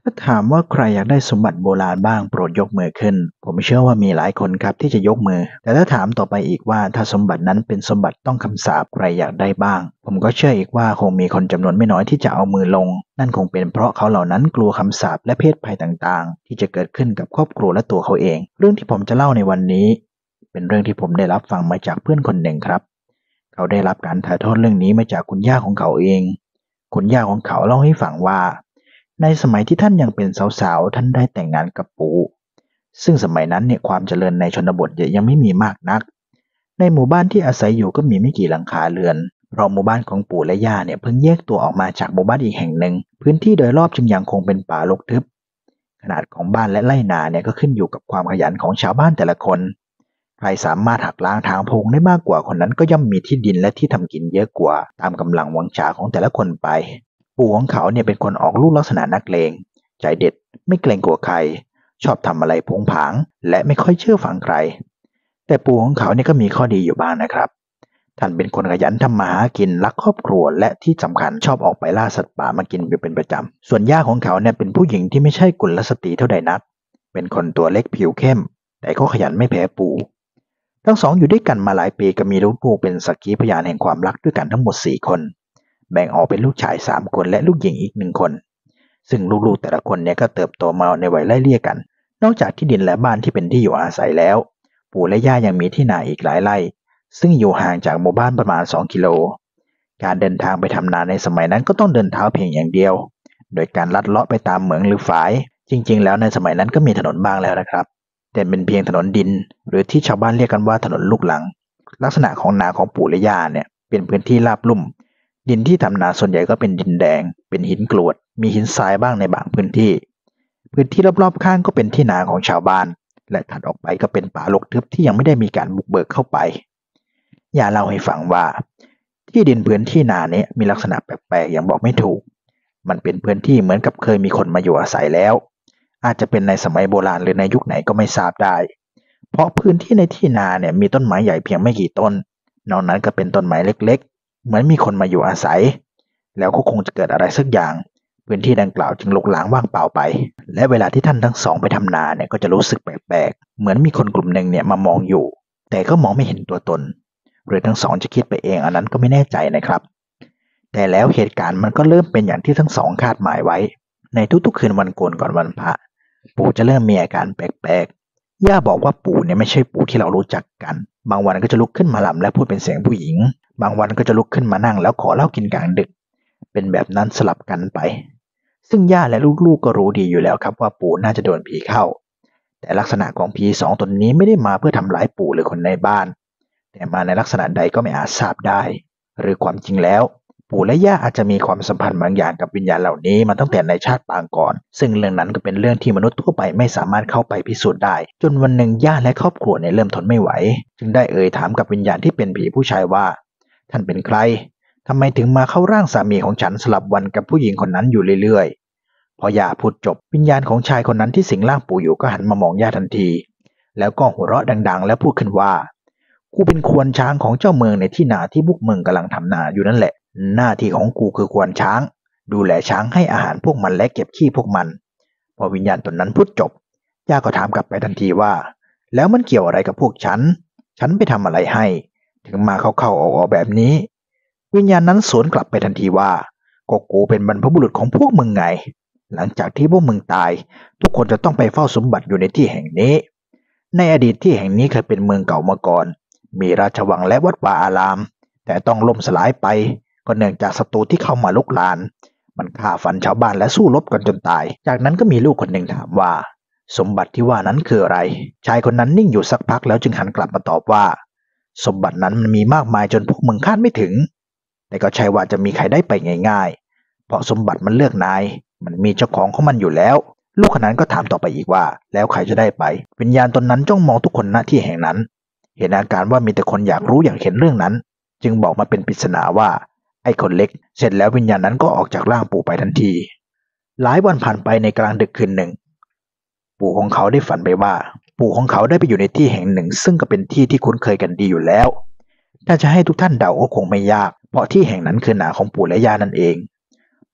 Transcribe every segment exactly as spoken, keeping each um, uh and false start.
ถ้าถามว่าใครอยากได้สมบัติโบราณบ้างโปรดยกมือขึ้นผมเชื่อว่ามีหลายคนครับที่จะยกมือแต่ถ้าถามต่อไปอีกว่าถ้าสมบัตินั้นเป็นสมบัติต้องคำสาปใครอยากได้บ้างผมก็เชื่ออีกว่าคงมีคนจำนวนไม่น้อยที่จะเอามือลงนั่นคงเป็นเพราะเขาเหล่านั้นกลัวคำสาปและเพศภัยต่างๆที่จะเกิดขึ้นกับครอบครัวและตัวเขาเองเรื่องที่ผมจะเล่าในวันนี้เป็นเรื่องที่ผมได้รับฟังมาจากเพื่อนคนหนึ่งครับเขาได้รับการถ่ายทอดเรื่องนี้มาจากคุณย่าของเขาเองคุณย่าของเขาเล่าให้ฟังว่าในสมัยที่ท่านยังเป็นสาวๆท่านได้แต่งงานกับปู่ซึ่งสมัยนั้นเนี่ยความเจริญในชนบทยังไม่มีมากนักในหมู่บ้านที่อาศัยอยู่ก็มีไม่กี่หลังคาเรือนเพราะหมู่บ้านของปู่และย่าเนี่ยเพิ่งแยกตัวออกมาจากหมู่บ้านอีกแห่งหนึ่งพื้นที่โดยรอบจึงยังคงเป็นป่ารกทึบขนาดของบ้านและไร่นาเนี่ยก็ขึ้นอยู่กับความขยันของชาวบ้านแต่ละคนใครสามารถหักล้างทางโพงได้มากกว่าคนนั้นก็ย่อมมีที่ดินและที่ทำกินเยอะกว่าตามกำลังวังชาของแต่ละคนไปปู่ของเขาเนี่ยเป็นคนออกลูกลักษณะนักเลงใจเด็ดไม่เกรงกลัวใครชอบทำอะไรผงผางและไม่ค่อยเชื่อฟังใครแต่ปู่ของเขาเนี่ยก็มีข้อดีอยู่บ้างนะครับท่านเป็นคนขยันทำมาหากินรักครอบครัวและที่สำคัญชอบออกไปล่าสัตว์ป่ามากินอยู่เป็นประจำส่วนย่าของเขาเนี่ยเป็นผู้หญิงที่ไม่ใช่กุลสตรีเท่าใดนักเป็นคนตัวเล็กผิวเข้มแต่ก็ขยันไม่แพ้ปู่ทั้งสองอยู่ด้วยกันมาหลายปีก็มีลูกๆเป็นสักขีพยานแห่งความรักด้วยกันทั้งหมดสี่คนแบ่งออกเป็นลูกชายสามคนและลูกหญิงอีกหนึ่งคนซึ่งลูกๆแต่ละคนเนี่ยก็เติบโตมาในวัยไล่เลี่ยกันนอกจากที่ดินและบ้านที่เป็นที่อยู่อาศัยแล้วปู่และย่ายังมีที่นาอีกหลายไร่ซึ่งอยู่ห่างจากหมู่บ้านประมาณสองกิโลการเดินทางไปทำนาในสมัยนั้นก็ต้องเดินเท้าเพียงอย่างเดียวโดยการลัดเลาะไปตามเหมืองหรือฝายจริงๆแล้วในสมัยนั้นก็มีถนนบ้างแล้วนะครับแต่เป็นเพียงถนนดินหรือที่ชาวบ้านเรียกกันว่าถนนลูกรังลักษณะของนาของปู่และย่าเนี่ยเป็นพื้นที่ราบลุ่มดินที่ทำนาส่วนใหญ่ก็เป็นดินแดงเป็นหินกรวดมีหินทรายบ้างในบางพื้นที่พื้นที่รอบๆข้างก็เป็นที่นาของชาวบ้านและถัดออกไปก็เป็นป่ารกทึบที่ยังไม่ได้มีการบุกเบิกเข้าไปย่าเล่าให้ฟังว่าที่ดินพื้นที่นานี้มีลักษณะแปลกๆอย่างบอกไม่ถูกมันเป็นพื้นที่เหมือนกับเคยมีคนมาอยู่อาศัยแล้วอาจจะเป็นในสมัยโบราณหรือในยุคไหนก็ไม่ทราบได้เพราะพื้นที่ในที่นาเนี่ยมีต้นไม้ใหญ่เพียงไม่กี่ต้นนอกนั้นก็เป็นต้นไม้เล็กๆเหมือนมีคนมาอยู่อาศัยแล้วก็คงจะเกิดอะไรสักอย่างพื้นที่ดังกล่าวจึงรกร้างว่างเปล่าไปและเวลาที่ท่านทั้งสองไปทำนาเนี่ยก็จะรู้สึกแปลกๆเหมือนมีคนกลุ่มหนึ่งเนี่ยมามองอยู่แต่ก็มองไม่เห็นตัวตนหรือทั้งสองจะคิดไปเองอันนั้นก็ไม่แน่ใจนะครับแต่แล้วเหตุการณ์มันก็เริ่มเป็นอย่างที่ทั้งสองคาดหมายไว้ในทุกๆคืนวันโกนก่อนวันพระปู่จะเริ่มมีอาการแปลกๆย่าบอกว่าปู่เนี่ยไม่ใช่ปู่ที่เรารู้จักกันบางวันก็จะลุกขึ้นมาลำและพูดเป็นเสียงผู้หญิงบางวันก็จะลุกขึ้นมานั่งแล้วขอเหล้ากินกลางดึกเป็นแบบนั้นสลับกันไปซึ่งย่าและลูกๆก็รู้ดีอยู่แล้วครับว่าปู่น่าจะโดนผีเข้าแต่ลักษณะของผีสองตนนี้ไม่ได้มาเพื่อทำร้ายปู่หรือคนในบ้านแต่มาในลักษณะใดก็ไม่อาจทราบได้หรือความจริงแล้วปู่และย่าอาจจะมีความสัมพันธ์บางอย่างกับวิญญาณเหล่านี้มาตั้งแต่ในชาติปางก่อนซึ่งเรื่องนั้นก็เป็นเรื่องที่มนุษย์ทั่วไปไม่สามารถเข้าไปพิสูจน์ได้จนวันหนึ่งย่าและครอบครัวเนี่ยเริ่มทนไม่ไหวจึงได้เอ่ยถามกับวิญญาณที่เป็นผีผู้ชายว่าท่านเป็นใครทำไมถึงมาเข้าร่างสามีของฉันสลับวันกับผู้หญิงคนนั้นอยู่เรื่อยๆพอย่าพูดจบวิญญาณของชายคนนั้นที่สิงร่างปู่อยู่ก็หันมามองย่าทันทีแล้วก็หัวเราะดังๆและพูดขึ้นว่ากูเป็นควานช้างของเจ้าเมืองในที่นาที่พวกมึงกำลังทำนาอยู่นั่นแหละหน้าที่ของกูคือควานช้างดูแลช้างให้อาหารพวกมันและเก็บขี้พวกมันพอวิญญาณตนนั้นพูดจบย่าก็ถามกลับไปทันทีว่าแล้วมันเกี่ยวอะไรกับพวกฉันฉันไปทำอะไรให้ถึงมาเข้าๆออกๆแบบนี้วิญญาณนั้นสวนกลับไปทันทีว่าก็กูเป็นบรรพบุรุษของพวกมึงไงหลังจากที่พวกมึงตายทุกคนจะต้องไปเฝ้าสมบัติอยู่ในที่แห่งนี้ในอดีตที่แห่งนี้เคยเป็นเมืองเก่ามาก่อนมีราชวังและวัดวาอารามแต่ต้องล่มสลายไปก็เนื่องจากศัตรูที่เข้ามาลุกลานมันฆ่าฟันชาวบ้านและสู้รบกันจนตายจากนั้นก็มีลูกคนหนึ่งถามว่าสมบัติที่ว่านั้นคืออะไรชายคนนั้นนิ่งอยู่สักพักแล้วจึงหันกลับมาตอบว่าสมบัตินั้นมันมีมากมายจนพวกมึงคาดไม่ถึงแต่ก็ใช่ว่าจะมีใครได้ไปง่ายๆเพราะสมบัติมันเลือกนายมันมีเจ้าของของมันอยู่แล้วลูกคนนั้นก็ถามต่อไปอีกว่าแล้วใครจะได้ไปวิญญาณตนนั้นจ้องมองทุกคนณที่แห่งนั้นเห็นอาการว่ามีแต่คนอยากรู้อยากเห็นเรื่องนั้นจึงบอกมาเป็นปริศนาว่าไอ้คนเล็กเสร็จแล้ววิญญาณนั้นก็ออกจากร่างปู่ไปทันทีหลายวันผ่านไปในกลางดึกคืนหนึ่งปู่ของเขาได้ฝันไปว่าปู่ของเขาได้ไปอยู่ในที่แห่งหนึ่งซึ่งก็เป็นที่ที่คุ้นเคยกันดีอยู่แล้วถ้าจะให้ทุกท่านเดาก็คงไม่ยากเพราะที่แห่งนั้นคือนาของปู่และย่านั่นเอง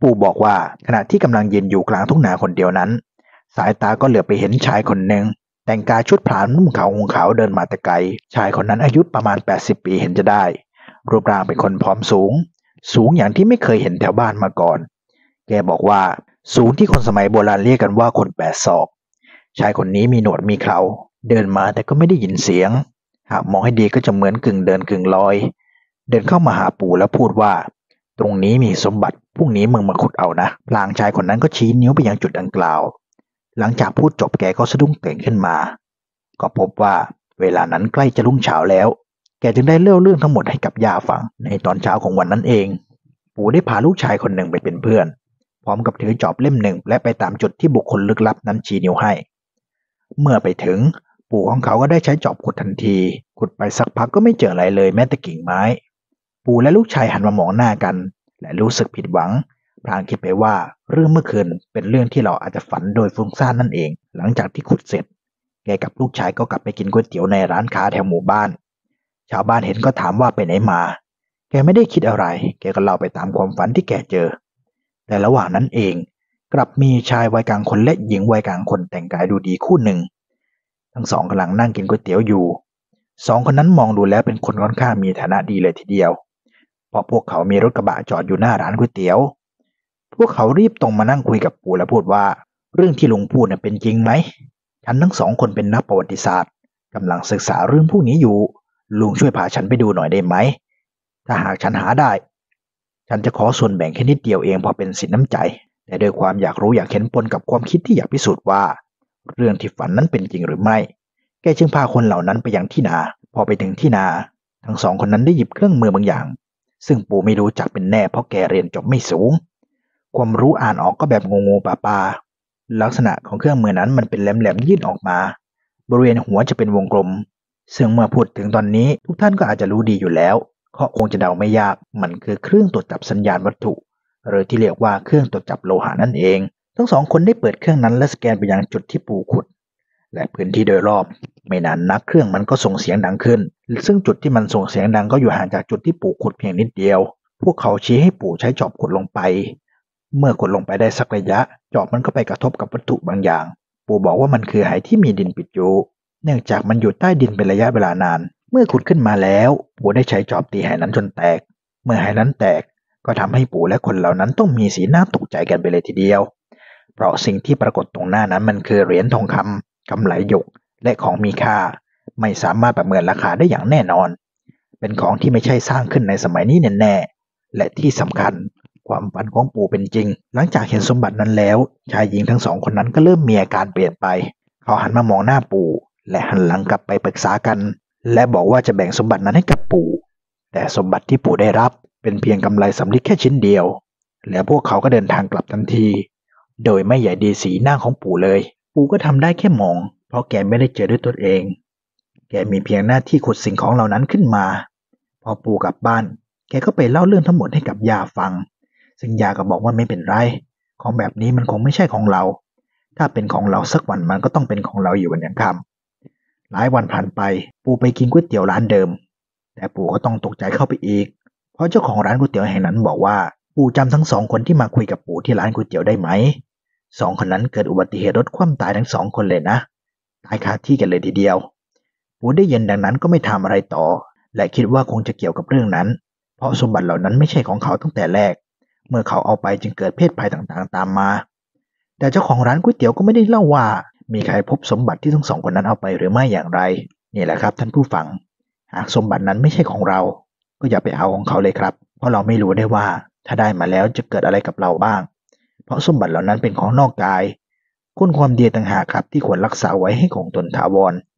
ปู่บอกว่าขณะที่กำลังยืนอยู่กลางทุ่งนาคนเดียวนั้นสายตาก็เหลือบไปเห็นชายคนหนึ่งแต่งกายชุดพรางนุ่งขาวห่มขาวเดินมาแต่ไกลชายคนนั้นอายุประมาณแปดสิบปีเห็นจะได้รูปร่างเป็นคนผอมสูงสูงอย่างที่ไม่เคยเห็นแถวบ้านมาก่อนแกบอกว่าสูงที่คนสมัยโบราณเรียกกันว่าคนแปดศอกชายคนนี้มีหนวดมีเคราเดินมาแต่ก็ไม่ได้ยินเสียงหากมองให้ดีก็จะเหมือนกึ่งเดินกึ่งลอยเดินเข้ามาหาปู่แล้วพูดว่าตรงนี้มีสมบัติพรุ่งนี้มึงมาขุดเอานะพลางชายคนนั้นก็ชี้นิ้วไปยังจุดดังกล่าวหลังจากพูดจบแกก็สะดุ้งตื่นขึ้นมาก็พบว่าเวลานั้นใกล้จะรุ่งเช้าแล้วแกจึงได้เล่าเรื่องทั้งหมดให้กับย่าฟังในตอนเช้าของวันนั้นเองปู่ได้พาลูกชายคนหนึ่งไปเป็นเพื่อนพร้อมกับถือจอบเล่มหนึ่งและไปตามจุดที่บุคคลลึกลับนั้นชี้นิ้วให้เมื่อไปถึงปู่ของเขาก็ได้ใช้จอบขุดทันทีขุดไปสักพักก็ไม่เจออะไรเลยแม้แต่กิ่งไม้ปู่และลูกชายหันมามองหน้ากันและรู้สึกผิดหวังพลางคิดไปว่าเรื่องเมื่อคืนเป็นเรื่องที่เราอาจจะฝันโดยฟุ้งซ่านนั่นเองหลังจากที่ขุดเสร็จแกกับลูกชายก็กลับไปกินก๋วยเตี๋ยวในร้านค้าแถวหมู่บ้านชาวบ้านเห็นก็ถามว่าไปไหนมาแกไม่ได้คิดอะไรแกก็เล่าไปตามความฝันที่แกเจอแต่ระหว่างนั้นเองกลับมีชายวัยกลางคนและหญิงวัยกลางคนแต่งกายดูดีคู่หนึ่งทั้งสองกำลังนั่งกินก๋วยเตี๋ยวอยู่สองคนนั้นมองดูแล้วเป็นคนค่อนข้างมีฐานะดีเลยทีเดียวเพราะพวกเขามีรถกระบะจอดอยู่หน้าร้านก๋วยเตี๋ยวพวกเขารีบตรงมานั่งคุยกับปู่และพูดว่าเรื่องที่ลุงพูดเป็นจริงไหมฉันทั้งสองคนเป็นนักประวัติศาสตร์กำลังศึกษาเรื่องพวกนี้อยู่ลุงช่วยพาฉันไปดูหน่อยได้ไหมถ้าหากฉันหาได้ฉันจะขอส่วนแบ่งแค่นิดเดียวเองพอเป็นสินน้ำใจแต่ด้วยความอยากรู้อยากเห็นปนกับความคิดที่อยากพิสูจน์ว่าเรื่องที่ฝันนั้นเป็นจริงหรือไม่แกจึงพาคนเหล่านั้นไปยังที่นาพอไปถึงที่นาทั้งสองคนนั้นได้หยิบเครื่องมือบางอย่างซึ่งปู่ไม่รู้จักเป็นแน่เพราะแกเรียนจบไม่สูงความรู้อ่านออกก็แบบงูๆปลาๆลักษณะของเครื่องมือนั้นมันเป็นแหลมๆยื่นออกมาบริเวณหัวจะเป็นวงกลมซึ่งเมื่อพูดถึงตอนนี้ทุกท่านก็อาจจะรู้ดีอยู่แล้วก็คงจะเดาไม่ยากมันคือเครื่องตรวจจับสัญญาณวัตถุหรือที่เรียกว่าเครื่องตรวจจับโลหะนั่นเองทั้งสองคนได้เปิดเครื่องนั้นและสแกนไปยังจุดที่ปู่ขุดและพื้นที่โดยรอบไม่นานนักเครื่องมันก็ส่งเสียงดังขึ้นซึ่งจุดที่มันส่งเสียงดังก็อยู่ห่างจากจุดที่ปู่ขุดเพียงนิดเดียวพวกเขาชี้ให้ปู่ใช้จอบขุดลงไปเมื่อขุดลงไปได้สักระยะจอบมันก็ไปกระทบกับวัตถุบางอย่างปู่บอกว่ามันคือไหที่มีดินปิดอยู่เนื่องจากมันอยู่ใต้ดินเป็นระยะเวลานานเมื่อขุดขึ้นมาแล้วปู่ได้ใช้จอบตีไหนั้นจนแตกเมื่อไหนั้นแตกก็ทำให้ปู่และคนเหล่านั้นต้องมีสีหน้าตกใจกันไปเลยทีเดียวเพราะสิ่งที่ปรากฏตรงหน้านั้นมันคือเหรียญทองคำกำไลหยกและของมีค่าไม่สามารถประเมินราคาได้อย่างแน่นอนเป็นของที่ไม่ใช่สร้างขึ้นในสมัยนี้แน่ๆและที่สำคัญความฝันของปู่เป็นจริงหลังจากเห็นสมบัตินั้นแล้วชายหญิงทั้งสองคนนั้นก็เริ่มมีอาการเปลี่ยนไปเขาหันมามองหน้าปู่และหันหลังกลับไปปรึกษากันและบอกว่าจะแบ่งสมบัตินั้นให้กับปู่แต่สมบัติที่ปู่ได้รับเป็นเพียงกำไลสำริดแค่ชิ้นเดียวและพวกเขาก็เดินทางกลับทันทีโดยไม่ใหญ่ดีสีหน้าของปู่เลยปู่ก็ทำได้แค่มองเพราะแกไม่ได้เจอด้วยตนเองแกมีเพียงหน้าที่ขุดสิ่งของเหล่านั้นขึ้นมาพอปู่กลับบ้านแกก็ไปเล่าเรื่องทั้งหมดให้กับย่าฟังซึ่งย่าก็บอกว่าไม่เป็นไรของแบบนี้มันคงไม่ใช่ของเราถ้าเป็นของเราสักวันมันก็ต้องเป็นของเราอยู่วันยังค่ำหลายวันผ่านไปปู่ไปกินก๋วยเตี๋ยวร้านเดิมแต่ปู่ก็ต้องตกใจเข้าไปอีกเพราะเจ้าของร้านก๋วยเตี๋ยวแห่งนั้นบอกว่าปู่จำทั้งสองคนที่มาคุยกับปู่ที่ร้านก๋วยเตี๋ยวได้ไหมสองคนนั้นเกิดอุบัติเหตุรถคว่ำตายทั้งสองคนเลยนะตายคาที่กันเลยทีเดียวปู่ได้ยินดังนั้นก็ไม่ทำอะไรต่อและคิดว่าคงจะเกี่ยวกับเรื่องนั้นเพราะสมบัติเหล่านั้นไม่ใช่ของเขาตั้งแต่แรกเมื่อเขาเอาไปจึงเกิดเพศภัยต่างๆตามมาแต่เจ้าของร้านก๋วยเตี๋ยวก็ไม่ได้เล่าว่ามีใครพบสมบัติที่ทั้งสองคนนั้นเอาไปหรือไม่อย่างไรนี่แหละครับท่านผู้ฟังหากสมบัตินั้นไม่ใช่ของเราก็อย่าไปเอาของเขาเลยครับเพราะเราไม่รู้ได้ว่าถ้าได้มาแล้วจะเกิดอะไรกับเราบ้างเพราะสมบัติเหล่านั้นเป็นของนอกกายคุณความดีต่างหากครับที่ควรรักษาไว้ให้คงทนถาวร